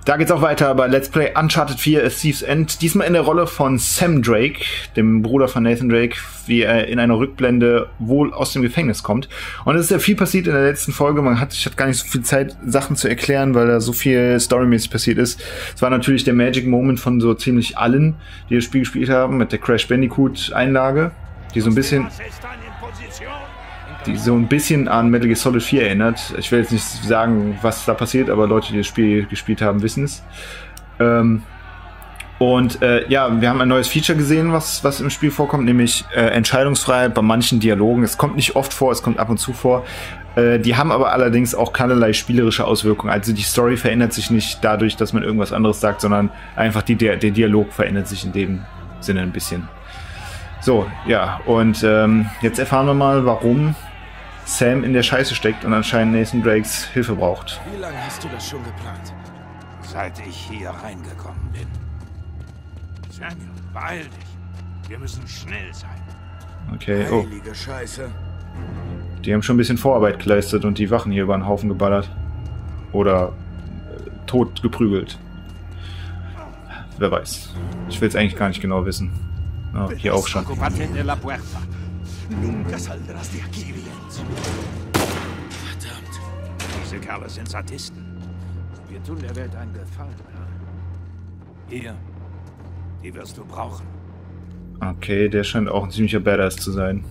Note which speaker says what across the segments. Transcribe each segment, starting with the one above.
Speaker 1: Da geht's auch weiter bei Let's Play Uncharted 4 A Thief's End. Diesmal in der Rolle von Sam Drake, dem Bruder von Nathan Drake, wie er in einer Rückblende wohl aus dem Gefängnis kommt. Und es ist ja viel passiert in der letzten Folge. Ich hatte gar nicht so viel Zeit, Sachen zu erklären, weil da so viel storymäßig passiert ist. Es war natürlich der Magic Moment von so ziemlich allen, die das Spiel gespielt haben, mit der Crash Bandicoot Einlage, die so ein bisschen an Metal Gear Solid 4 erinnert. Ich will jetzt nicht sagen, was da passiert, aber Leute, die das Spiel gespielt haben, wissen es. Ja, wir haben ein neues Feature gesehen, was im Spiel vorkommt, nämlich Entscheidungsfreiheit bei manchen Dialogen. Es kommt nicht oft vor, es kommt ab und zu vor. Die haben aber allerdings auch keinerlei spielerische Auswirkungen. Also die Story verändert sich nicht dadurch, dass man irgendwas anderes sagt, sondern einfach der Dialog verändert sich in dem Sinne ein bisschen. So, ja, und jetzt erfahren wir mal, warum Sam in der Scheiße steckt und anscheinend Nathan Drakes Hilfe braucht.
Speaker 2: Wie lange hast du das schon geplant?
Speaker 3: Seit ich hier reingekommen bin. Samuel, beeil dich. Wir müssen schnell sein.
Speaker 1: Okay, oh.
Speaker 2: Heilige Scheiße.
Speaker 1: Die haben schon ein bisschen Vorarbeit geleistet und die Wachen hier über den Haufen geballert. Oder tot geprügelt. Wer weiß. Ich will es eigentlich gar nicht genau wissen. Oh, hier auch schon.
Speaker 2: Verdammt.
Speaker 3: Diese Kerle sind Sadisten. Wir tun der Welt einen Gefallen. Ja? Hier. Die wirst du brauchen.
Speaker 1: Okay, der scheint auch ein ziemlicher Badass zu sein.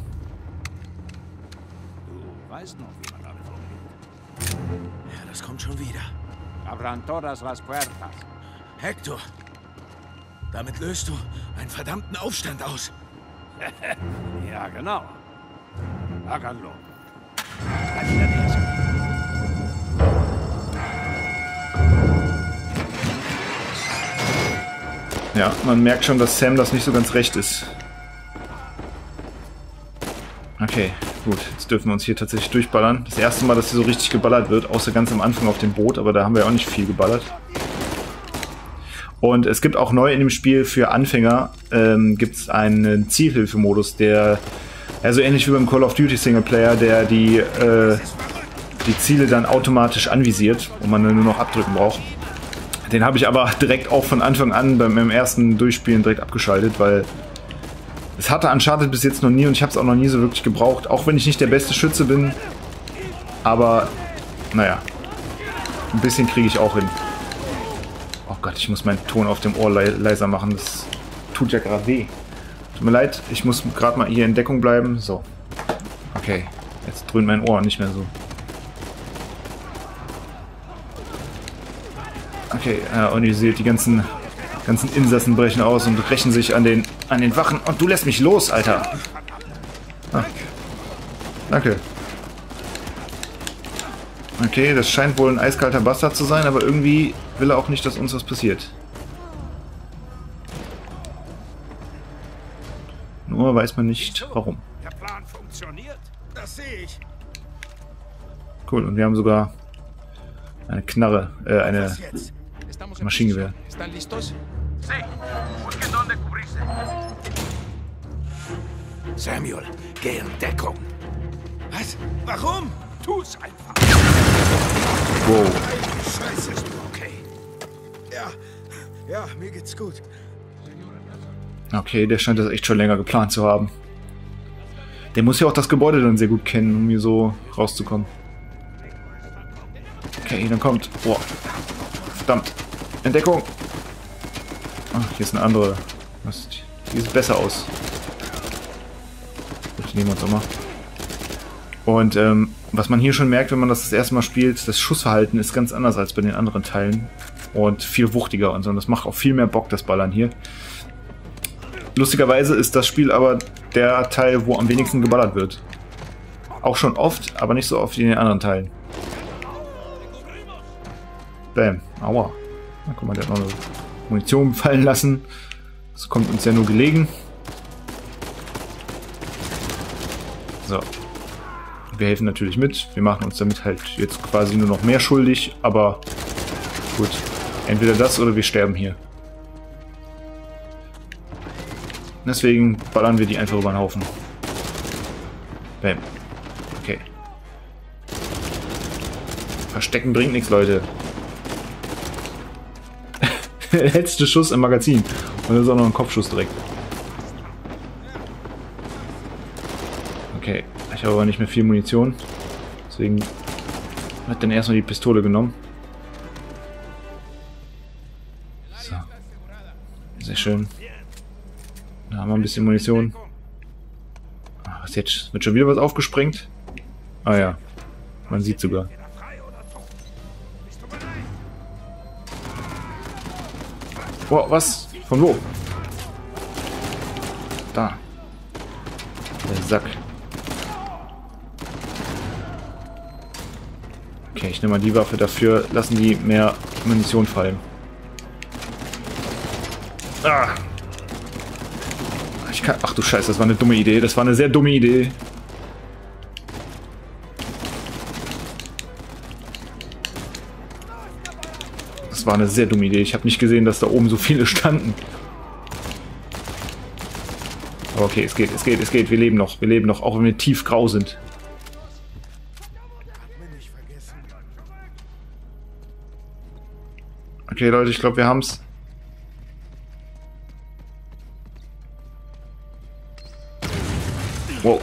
Speaker 3: Du weißt noch, wie man alle vorgeht.
Speaker 2: Ja, das kommt schon wieder.
Speaker 3: Abran todas las puertas.
Speaker 2: Hector, damit löst du einen verdammten Aufstand aus.
Speaker 3: Ja, genau. Háganlo.
Speaker 1: Ja, man merkt schon, dass Sam das nicht so ganz recht ist. Okay, gut. Jetzt dürfen wir uns hier tatsächlich durchballern. Das erste Mal, dass hier so richtig geballert wird, außer ganz am Anfang auf dem Boot, aber da haben wir auch nicht viel geballert. Und es gibt auch neu in dem Spiel für Anfänger, gibt es einen Zielhilfemodus, der, also ähnlich wie beim Call of Duty Singleplayer, der die Ziele dann automatisch anvisiert und man dann nur noch abdrücken braucht. Den habe ich aber direkt auch von Anfang an beim ersten Durchspielen direkt abgeschaltet, weil es hatte Uncharted bis jetzt noch nie und ich habe es auch noch nie so wirklich gebraucht, auch wenn ich nicht der beste Schütze bin, aber naja, ein bisschen kriege ich auch hin. Oh Gott, ich muss meinen Ton auf dem Ohr leiser machen, das tut ja gerade weh. Tut mir leid, ich muss gerade mal hier in Deckung bleiben. So. Okay, jetzt dröhnt mein Ohr nicht mehr so. Okay, und ihr seht, die ganzen Insassen brechen aus und rächen sich an den Wachen. Und du lässt mich los, Alter! Ah. Danke. Okay, das scheint wohl ein eiskalter Bastard zu sein, aber irgendwie will er auch nicht, dass uns was passiert. Nur weiß man nicht, warum.
Speaker 3: Der Plan funktioniert.
Speaker 2: Das sehe ich.
Speaker 1: Cool, und wir haben sogar eine Knarre, eine Maschinengewehr.
Speaker 3: Samuel, geh in Deckung.
Speaker 2: Was? Warum?
Speaker 3: Tu's einfach.
Speaker 1: Wow.
Speaker 2: Scheiße.
Speaker 3: Bist du okay?
Speaker 2: Ja, mir geht's gut.
Speaker 1: Okay, der scheint das echt schon länger geplant zu haben. Der muss ja auch das Gebäude dann sehr gut kennen, um hier so rauszukommen. Okay, dann kommt... Boah. Verdammt. Entdeckung. Ach, hier ist eine andere. Die sieht besser aus. Die nehmen wir uns auch mal. Und was man hier schon merkt, wenn man das erste Mal spielt, das Schussverhalten ist ganz anders als bei den anderen Teilen. Und viel wuchtiger und so. Und das macht auch viel mehr Bock, das Ballern hier. Lustigerweise ist das Spiel aber der Teil, wo am wenigsten geballert wird. Auch schon oft, aber nicht so oft wie in den anderen Teilen. Bam. Aua. Na, guck mal, der hat noch eine Munition fallen lassen. Das kommt uns ja nur gelegen. So. Wir helfen natürlich mit. Wir machen uns damit halt jetzt quasi nur noch mehr schuldig, aber gut. Entweder das oder wir sterben hier. Deswegen ballern wir die einfach über den Haufen. Bam. Okay. Verstecken bringt nichts, Leute. Der letzte Schuss im Magazin. Und das ist auch noch ein Kopfschuss direkt. Okay, ich habe aber nicht mehr viel Munition. Deswegen wird dann erstmal die Pistole genommen. So. Sehr schön. Da haben wir ein bisschen Munition. Ah, was jetzt? Wird schon wieder was aufgesprengt? Ah ja. Man sieht sogar. Boah, was? Von wo? Da. Der Sack. Okay, ich nehme mal die Waffe. Dafür lassen die mehr Munition fallen. Ah. Ich kann... Ach du Scheiße, das war eine dumme Idee. Das war eine sehr dumme Idee. Das war eine sehr dumme Idee. Ich habe nicht gesehen, dass da oben so viele standen. Aber okay, es geht, es geht, es geht. Wir leben noch, auch wenn wir tiefgrau sind. Okay, Leute, ich glaube, wir haben's. Wow.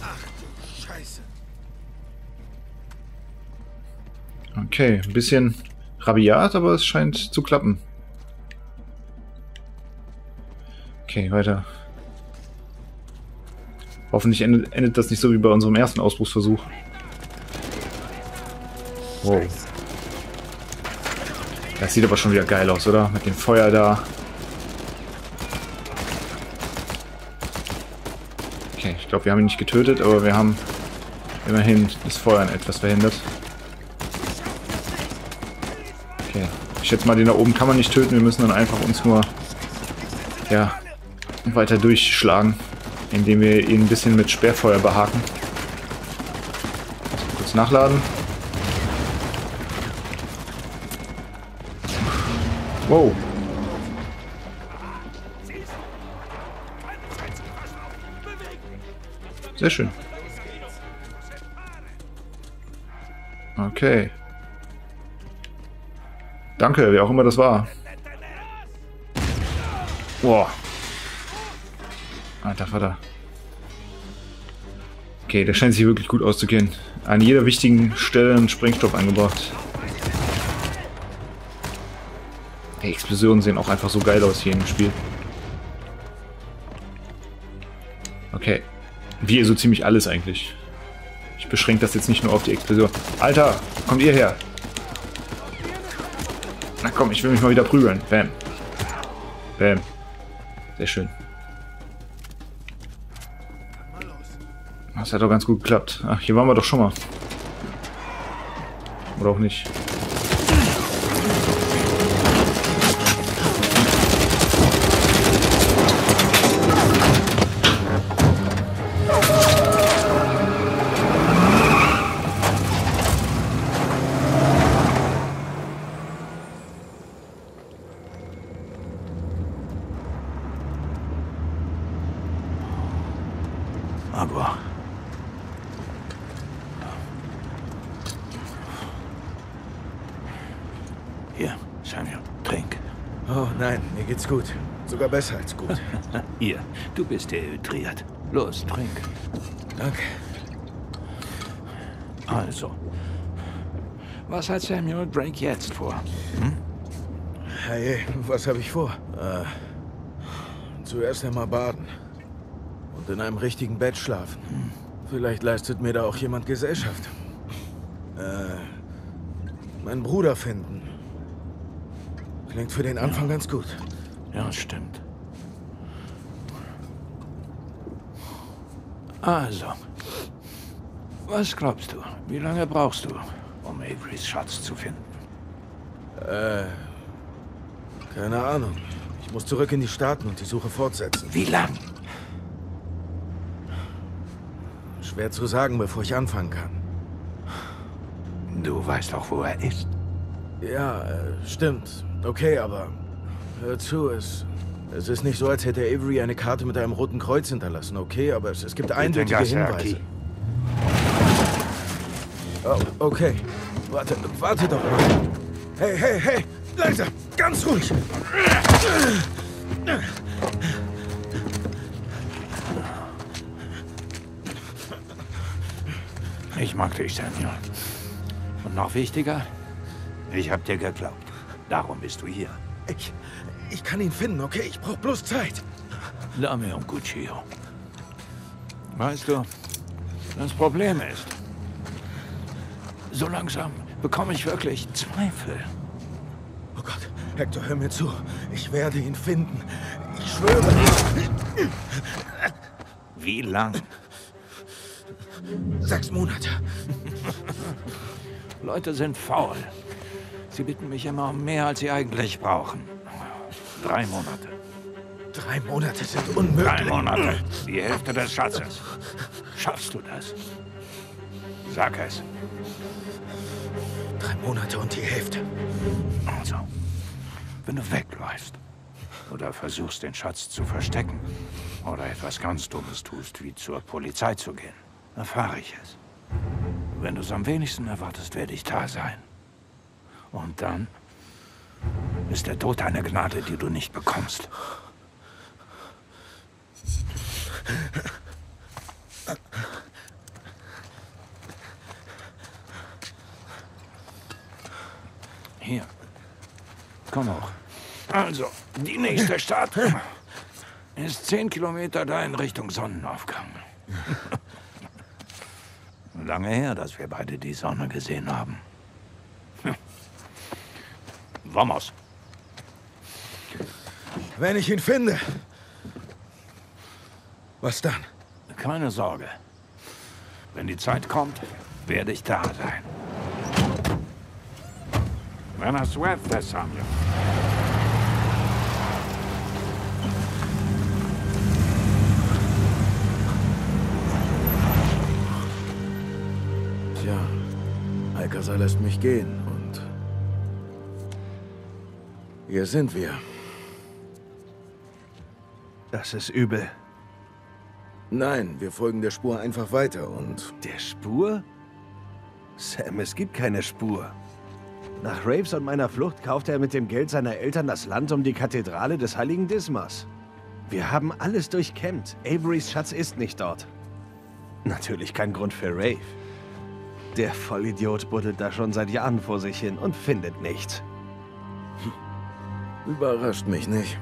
Speaker 1: Okay, ein bisschen rabiat, aber es scheint zu klappen. Okay, weiter. Hoffentlich endet das nicht so wie bei unserem ersten Ausbruchsversuch. Wow. Das sieht aber schon wieder geil aus, oder? Mit dem Feuer da. Okay, ich glaube, wir haben ihn nicht getötet, aber wir haben immerhin das Feuern etwas verhindert. Okay, ich schätze mal, den da oben kann man nicht töten. Wir müssen dann einfach uns nur, ja, weiter durchschlagen, indem wir ihn ein bisschen mit Sperrfeuer behaken. Kurz nachladen. Wow. Sehr schön. Okay. Danke, wer auch immer das war. Boah. Alter Vater. Okay, der scheint sich wirklich gut auszukennen. An jeder wichtigen Stelle einen Sprengstoff eingebracht. Die Explosionen sehen auch einfach so geil aus hier im Spiel. Okay. Wie so ziemlich alles eigentlich. Ich beschränke das jetzt nicht nur auf die Explosion. Alter, kommt ihr her? Na komm, ich will mich mal wieder prügeln. Bam. Bam. Sehr schön. Das hat doch ganz gut geklappt. Ach, hier waren wir doch schon mal. Oder auch nicht.
Speaker 3: Aber... Hier, Samuel, trink.
Speaker 2: Oh nein, mir geht's gut. Sogar besser als gut.
Speaker 3: Hier, du bist dehydriert. Los, trink.
Speaker 2: Danke.
Speaker 3: Also, was hat Samuel Drake jetzt vor? Hm?
Speaker 2: Hey, was habe ich vor? Zuerst einmal baden. Und in einem richtigen Bett schlafen. Vielleicht leistet mir da auch jemand Gesellschaft. Meinen Bruder finden. Klingt für den Anfang ganz gut.
Speaker 3: Ja, stimmt. Also, was glaubst du? Wie lange brauchst du, um Averys Schatz zu finden?
Speaker 2: Keine Ahnung. Ich muss zurück in die Staaten und die Suche fortsetzen.
Speaker 3: Wie lang?
Speaker 2: Schwer zu sagen, bevor ich anfangen kann.
Speaker 3: Du weißt auch, wo er ist.
Speaker 2: Ja, stimmt. Okay, aber hör zu, es ist nicht so, als hätte Avery eine Karte mit einem roten Kreuz hinterlassen, okay? Aber es gibt eindeutige Hinweise. Oh, okay. Warte doch mal. Hey, hey, hey! Leiser, ganz ruhig.
Speaker 3: Ich mag dich, Samuel. Und noch wichtiger, ich hab dir geglaubt. Darum bist du hier.
Speaker 2: Ich kann ihn finden, okay? Ich brauche bloß Zeit.
Speaker 3: Dame und Guccio. Weißt du, das Problem ist, so langsam bekomme ich wirklich Zweifel.
Speaker 2: Oh Gott, Hector, hör mir zu. Ich werde ihn finden. Ich schwöre.
Speaker 3: Wie lang?
Speaker 2: 6 Monate.
Speaker 3: Leute sind faul. Sie bitten mich immer um mehr, als sie eigentlich brauchen. 3 Monate.
Speaker 2: 3 Monate sind unmöglich.
Speaker 3: 3 Monate. Die Hälfte des Schatzes. Schaffst du das? Sag es.
Speaker 2: 3 Monate und die Hälfte.
Speaker 3: Also, wenn du wegläufst oder versuchst, den Schatz zu verstecken oder etwas ganz Dummes tust, wie zur Polizei zu gehen, erfahre ich es. Wenn du es am wenigsten erwartest, werde ich da sein. Und dann ist der Tod eine Gnade, die du nicht bekommst. Hier. Komm hoch. Also, die nächste Stadt ist 10 Kilometer da in Richtung Sonnenaufgang. Lange her, dass wir beide die Sonne gesehen haben. Vamos.
Speaker 2: Wenn ich ihn finde. Was dann?
Speaker 3: Keine Sorge. Wenn die Zeit kommt, werde ich da sein. Buena suerte, Samuel.
Speaker 2: Tja, Alcazar lässt mich gehen und hier sind wir.
Speaker 4: Das ist übel.
Speaker 2: Nein, wir folgen der Spur einfach weiter und...
Speaker 4: Der Spur? Sam, es gibt keine Spur. Nach Raves und meiner Flucht kaufte er mit dem Geld seiner Eltern das Land um die Kathedrale des heiligen Dismas. Wir haben alles durchkämmt. Averys Schatz ist nicht dort. Natürlich kein Grund für Rave. Der Vollidiot buddelt da schon seit Jahren vor sich hin und findet nichts.
Speaker 2: Überrascht mich nicht.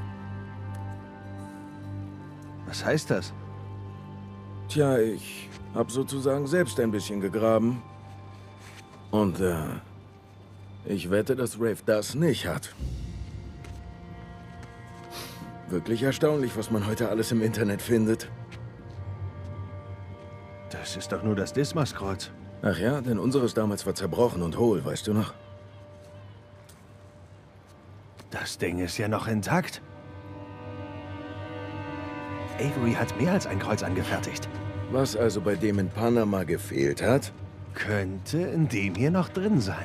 Speaker 4: Was heißt das?
Speaker 2: Tja, ich habe sozusagen selbst ein bisschen gegraben. Und, ich wette, dass Rave das nicht hat. Wirklich erstaunlich, was man heute alles im Internet findet.
Speaker 4: Das ist doch nur das Dismas-Kreuz.
Speaker 2: Ach ja, denn unseres damals war zerbrochen und hohl, weißt du noch?
Speaker 4: Das Ding ist ja noch intakt. Avery hat mehr als ein Kreuz angefertigt.
Speaker 2: Was also bei dem in Panama gefehlt hat?
Speaker 4: Könnte in dem hier noch drin sein.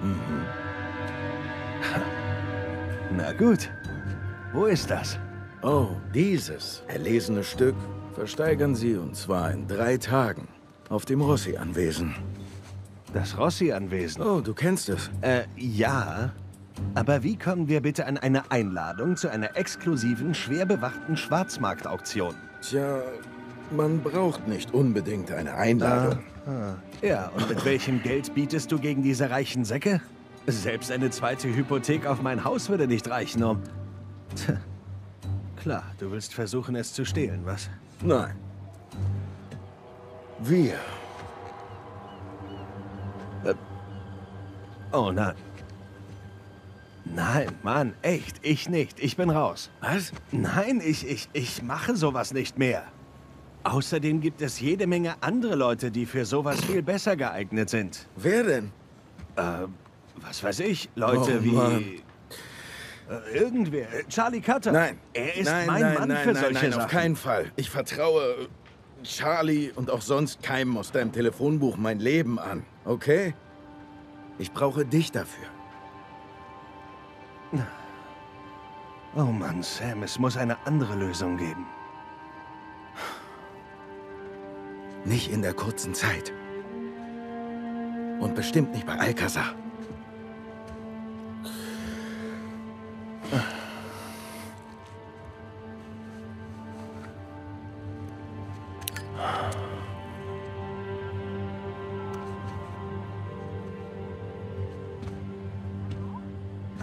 Speaker 4: Na gut. Wo ist das?
Speaker 2: Oh, dieses erlesene Stück versteigern Sie, und zwar in 3 Tagen. Auf dem Rossi-Anwesen.
Speaker 4: Das Rossi-Anwesen?
Speaker 2: Oh, du kennst es.
Speaker 4: Ja. Aber wie kommen wir bitte an eine Einladung zu einer exklusiven, schwer bewachten Schwarzmarktauktion?
Speaker 2: Tja, man braucht nicht unbedingt eine Einladung.
Speaker 4: Ja, und mit welchem Geld bietest du gegen diese reichen Säcke? Selbst eine zweite Hypothek auf mein Haus würde nicht reichen, um... Tja. Klar, du willst versuchen, es zu stehlen, was?
Speaker 2: Nein. Wir.
Speaker 4: Oh nein. Nein, Mann, echt, ich nicht. Ich bin raus.
Speaker 2: Was?
Speaker 4: Nein, ich mache sowas nicht mehr. Außerdem gibt es jede Menge andere Leute, die für sowas viel besser geeignet sind.
Speaker 2: Wer denn?
Speaker 4: Was weiß ich, Leute
Speaker 2: Mann.
Speaker 4: wie... irgendwer. Charlie Cutter.
Speaker 2: Nein.
Speaker 4: Er ist mein Mann für solche Sachen.
Speaker 2: Auf keinen Fall. Ich vertraue Charlie und auch sonst keinem aus deinem Telefonbuch mein Leben an, okay? Ich brauche dich dafür.
Speaker 4: Oh Mann, Sam, es muss eine andere Lösung geben.
Speaker 2: Nicht in der kurzen Zeit. Und bestimmt nicht bei Alcazar.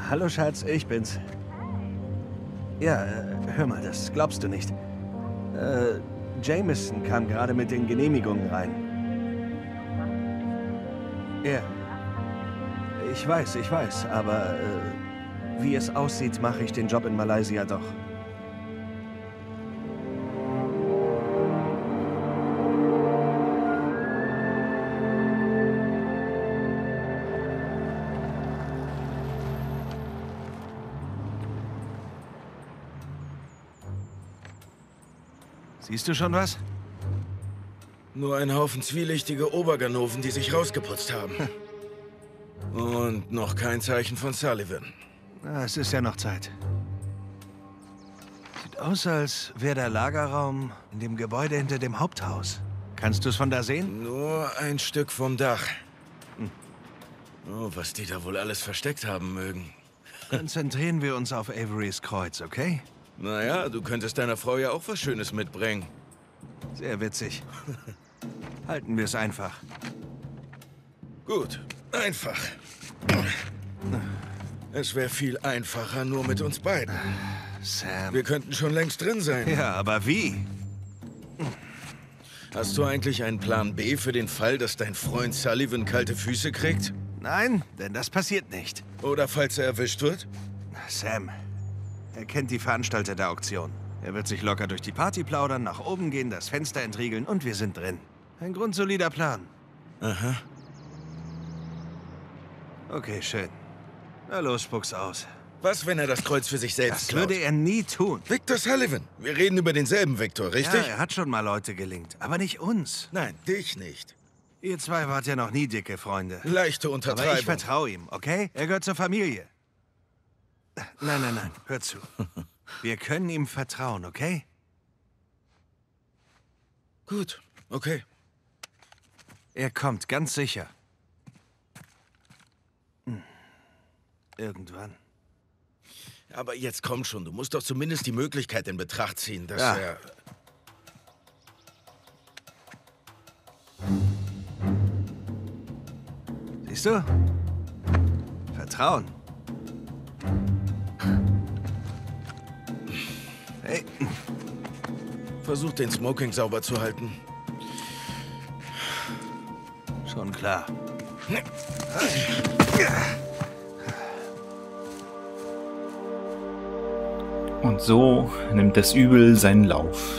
Speaker 4: Hallo Schatz, ich bin's. Ja, hör mal, das glaubst du nicht. Jameson kam gerade mit den Genehmigungen rein. Ja. Ich weiß, aber wie es aussieht, mache ich den Job in Malaysia doch. Siehst du schon was?
Speaker 2: Nur ein Haufen zwielichtige Oberganoven, die sich rausgeputzt haben. Und noch kein Zeichen von Sullivan.
Speaker 4: Na, es ist ja noch Zeit. Sieht aus, als wäre der Lagerraum in dem Gebäude hinter dem Haupthaus. Kannst du es von da sehen?
Speaker 2: Nur ein Stück vom Dach. Oh, was die da wohl alles versteckt haben mögen.
Speaker 4: Konzentrieren wir uns auf Averys Kreuz, okay?
Speaker 2: Naja, du könntest deiner Frau ja auch was Schönes mitbringen.
Speaker 4: Sehr witzig. Halten wir es einfach.
Speaker 2: Gut, einfach. Es wäre viel einfacher nur mit uns beiden.
Speaker 4: Sam.
Speaker 2: Wir könnten schon längst drin sein.
Speaker 4: Ja, aber wie?
Speaker 2: Hast du eigentlich einen Plan B für den Fall, dass dein Freund Sullivan kalte Füße kriegt?
Speaker 4: Nein, denn das passiert nicht.
Speaker 2: Oder falls er erwischt wird?
Speaker 4: Sam, er kennt die Veranstalter der Auktion. Er wird sich locker durch die Party plaudern, nach oben gehen, das Fenster entriegeln und wir sind drin. Ein grundsolider Plan.
Speaker 2: Aha.
Speaker 4: Okay, schön. Na los, spuck's aus.
Speaker 2: Was, wenn er das Kreuz für sich selbst
Speaker 4: Das
Speaker 2: klaut?
Speaker 4: würde er nie tun.
Speaker 2: Victor Sullivan. Wir reden über denselben Victor, richtig?
Speaker 4: Ja, er hat schon mal Leute gelingt, aber nicht uns.
Speaker 2: Nein, dich nicht.
Speaker 4: Ihr zwei wart ja noch nie dicke Freunde.
Speaker 2: Leichte
Speaker 4: Aber
Speaker 2: Untertreibung.
Speaker 4: ich vertraue ihm, okay? Er gehört zur Familie. Nein, hör zu. Wir können ihm vertrauen, okay?
Speaker 2: Gut, okay.
Speaker 4: Er kommt, ganz sicher. Irgendwann.
Speaker 2: Aber jetzt komm schon, du musst doch zumindest die Möglichkeit in Betracht ziehen, dass
Speaker 4: Ja.
Speaker 2: er...
Speaker 4: Siehst du? Vertrauen. Hey,
Speaker 2: Versuch, den Smoking sauber zu halten.
Speaker 4: schon klar.
Speaker 1: Und so nimmt das Übel seinen Lauf.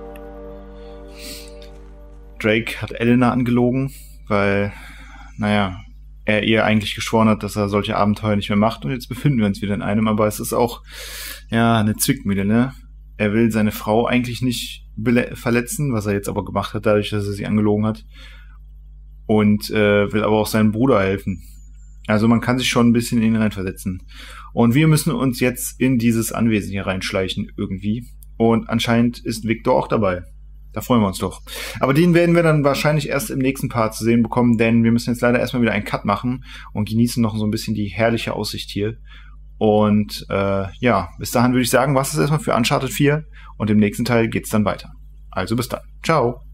Speaker 1: Drake hat Elena angelogen, weil, naja, er ihr eigentlich geschworen hat, dass er solche Abenteuer nicht mehr macht. Und jetzt befinden wir uns wieder in einem. Aber es ist auch, ja, eine Zwickmühle, ne? Er will seine Frau eigentlich nicht verletzen, was er jetzt aber gemacht hat, dadurch, dass er sie angelogen hat. Und will aber auch seinem Bruder helfen. Also man kann sich schon ein bisschen in ihn reinversetzen. Und wir müssen uns jetzt in dieses Anwesen hier reinschleichen irgendwie. Und anscheinend ist Victor auch dabei. Da freuen wir uns doch. Aber den werden wir dann wahrscheinlich erst im nächsten Part zu sehen bekommen, denn wir müssen jetzt leider erstmal wieder einen Cut machen und genießen noch so ein bisschen die herrliche Aussicht hier. Und ja, bis dahin würde ich sagen, was ist erstmal für Uncharted 4 und im nächsten Teil geht's dann weiter. Also bis dann. Ciao.